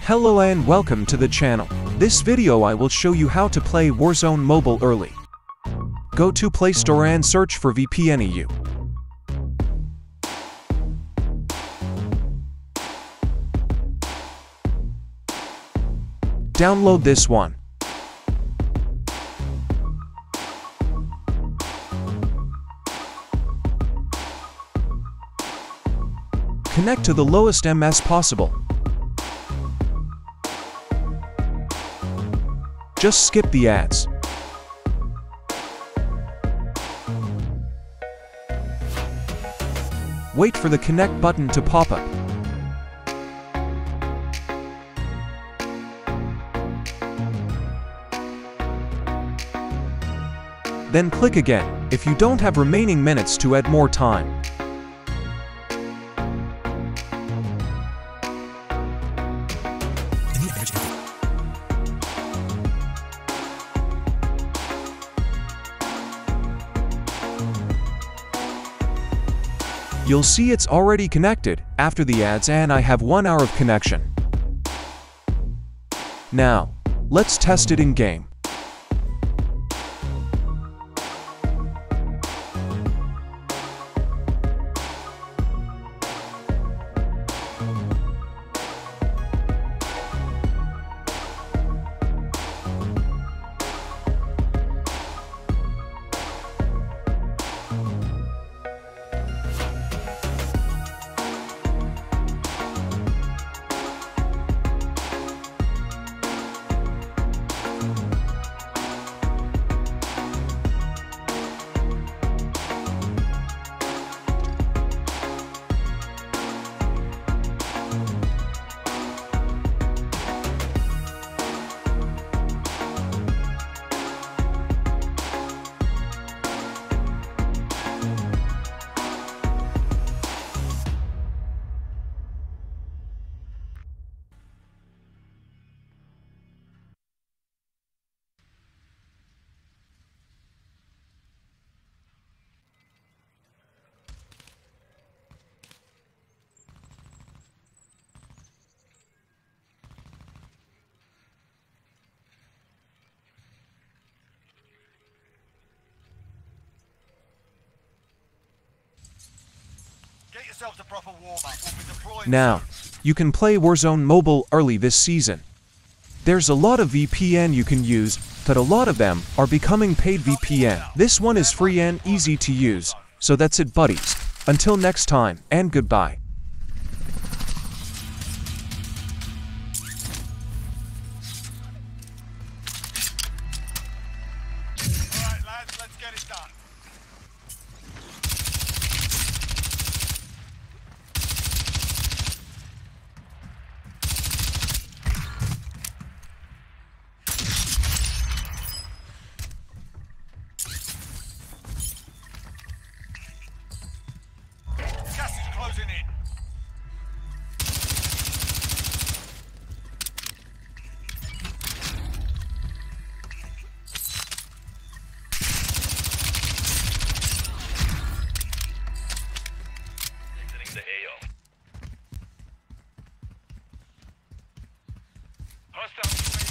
Hello and welcome to the channel. This video I will show you how to play Warzone mobile early. Go to Play Store and search for VPN EU. Download this one. Connect to the lowest MS possible. Just skip the ads. Wait for the connect button to pop up. Then click again, if you don't have remaining minutes to add more time. You'll see it's already connected after the ads and I have 1 hour of connection. Now, let's test it in game. Now, you can play Warzone mobile early this season. There's a lot of VPN you can use, but a lot of them are becoming paid VPN. This one is free and easy to use, so that's it buddies. Until next time, and goodbye. Alright lads, let's get it done. Gas is closing in. Exiting the AO. Hostile